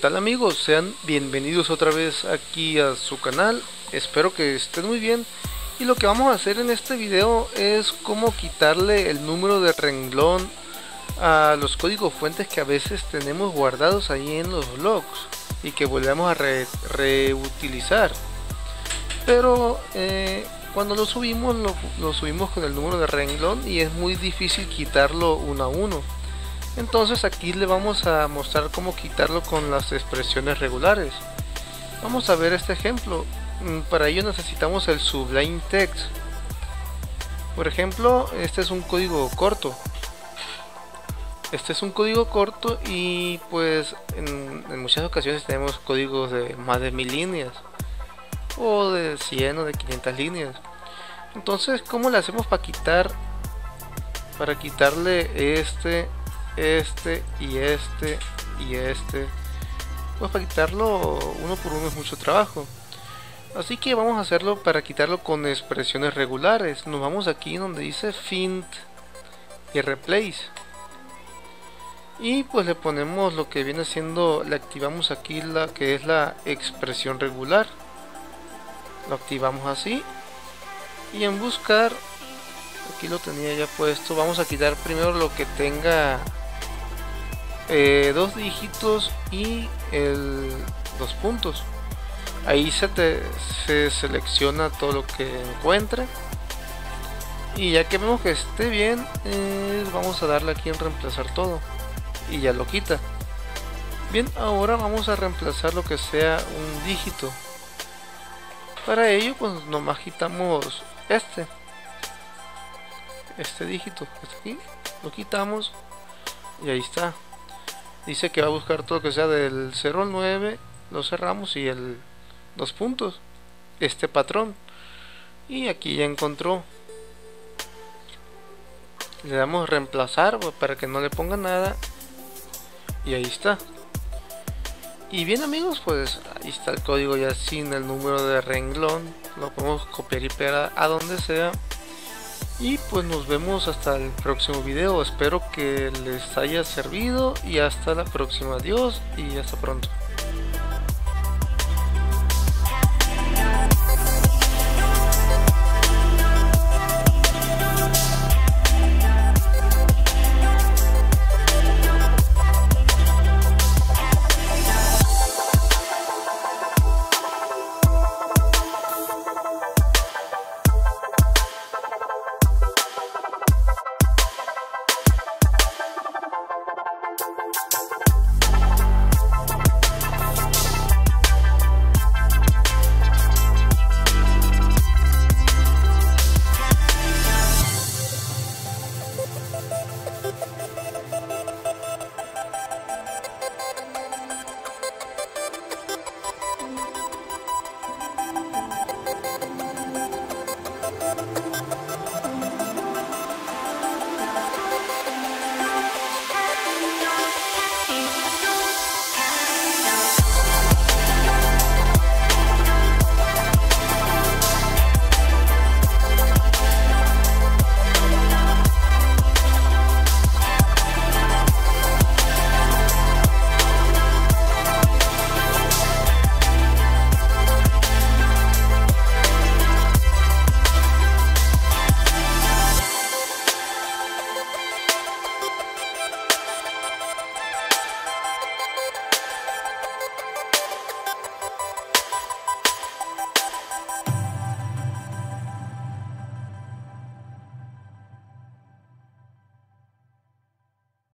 tal amigos? Sean bienvenidos otra vez aquí a su canal. Espero que estén muy bien. Y lo que vamos a hacer en este video es cómo quitarle el número de renglón a los códigos fuentes que a veces tenemos guardados ahí en los logs y que volvemos a reutilizar. Pero cuando lo subimos con el número de renglón y es muy difícil quitarlo uno a uno. Entonces aquí le vamos a mostrar cómo quitarlo con las expresiones regulares. Vamos a ver este ejemplo. Para ello necesitamos el Sublime Text. Por ejemplo, este es un código corto. Y pues en muchas ocasiones tenemos códigos de más de 1000 líneas o de 100 o de 500 líneas. Entonces, ¿cómo le hacemos para quitarle este y este? Pues para quitarlo uno por uno es mucho trabajo, así que vamos a hacerlo para quitarlo con expresiones regulares. Nos vamos aquí donde dice Find y Replace, y pues le ponemos lo que viene siendo, le activamos aquí la que es la expresión regular, lo activamos así, y en buscar, aquí lo tenía ya puesto, vamos a quitar primero lo que tenga 2 dígitos y dos puntos. Ahí se selecciona todo lo que encuentre, y ya que vemos que esté bien, vamos a darle aquí en reemplazar todo y ya lo quita. Bien, ahora vamos a reemplazar lo que sea un dígito. Para ello pues nomás quitamos este dígito que está aquí, lo quitamos y ahí está. Dice que va a buscar todo lo que sea del 0 al 9, lo cerramos, y el 2 puntos, este patrón, y aquí ya encontró. Le damos reemplazar para que no le ponga nada y ahí está. Y bien amigos, pues ahí está el código ya sin el número de renglón. Lo podemos copiar y pegar a donde sea. Y pues nos vemos hasta el próximo video. Espero que les haya servido y hasta la próxima. Adiós y hasta pronto.